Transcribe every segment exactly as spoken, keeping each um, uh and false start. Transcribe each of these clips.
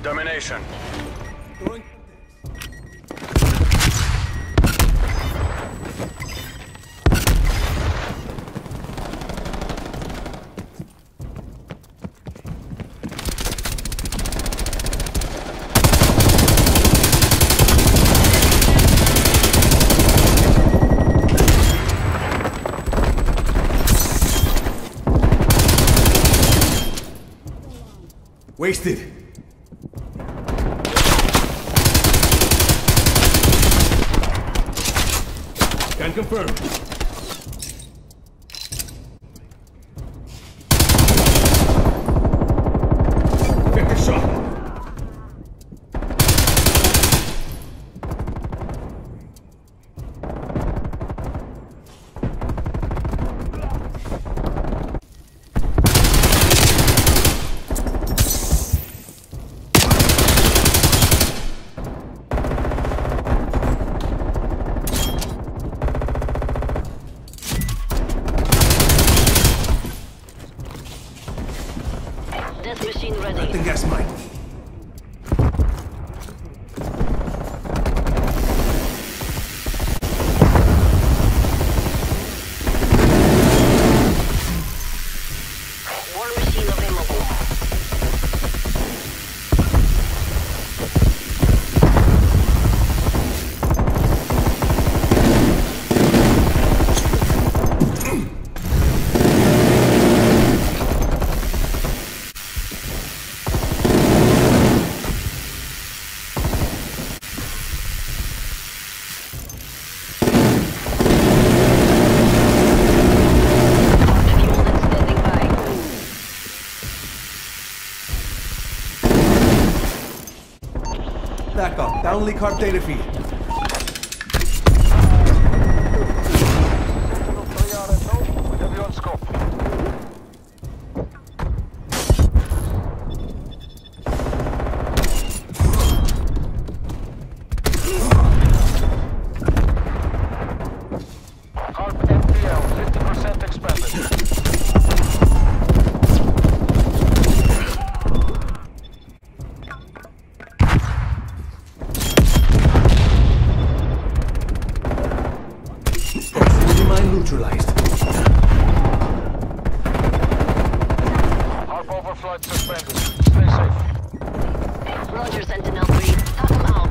Domination. Wasted. Can confirm. Vector shot. Machine ready. I think that's mine. War machine available. Back up. Downly carb data feed. Carb M P L, fifty percent expanded. Neutralized. Harp overflight suspended. Stay safe. Roger, Sentinel three. Top them out.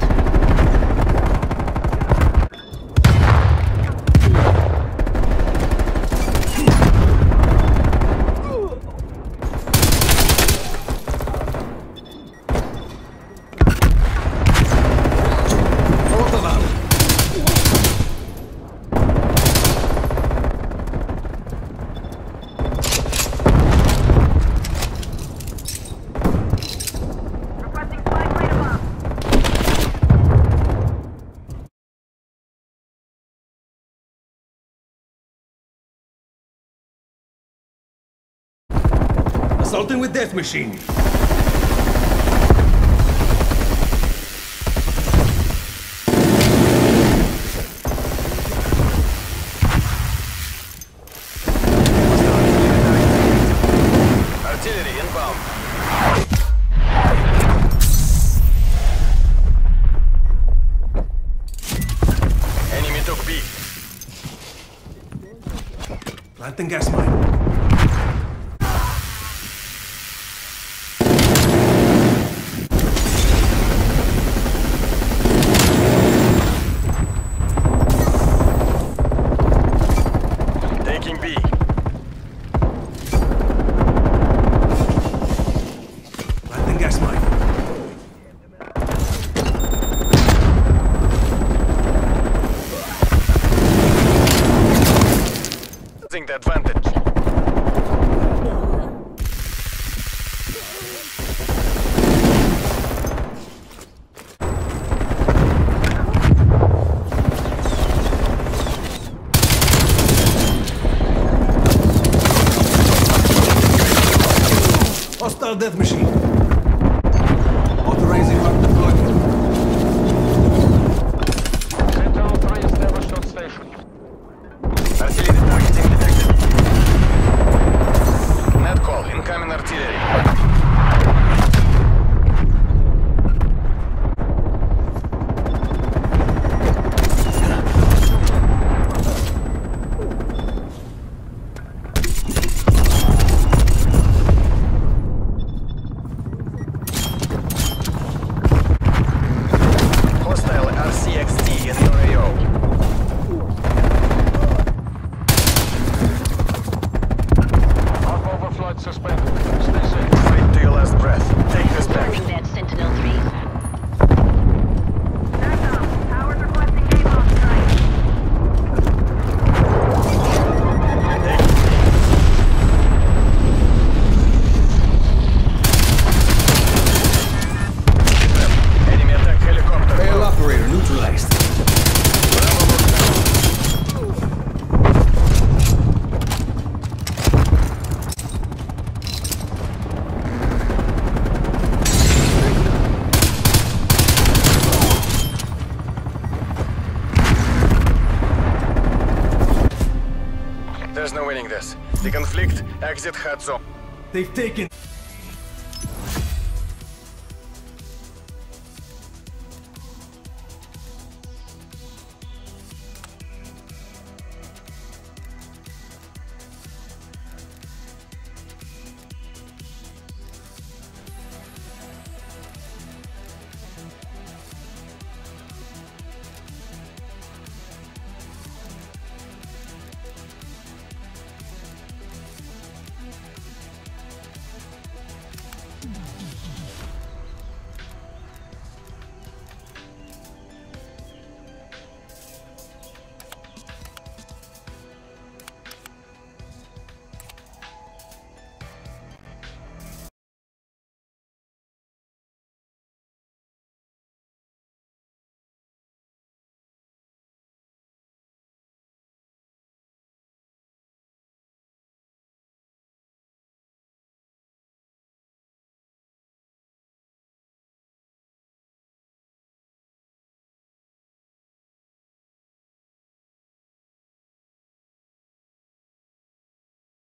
Assaulting with death machine. Artillery inbound. Enemy took B. Planting gas mine. The advantage. Hostile death machine. Authorizing hard deployment. Sentinel three established on station. Artillery targeting detected. Net call, incoming artillery. There's no winning this. The conflict, exit hot zone. They've taken...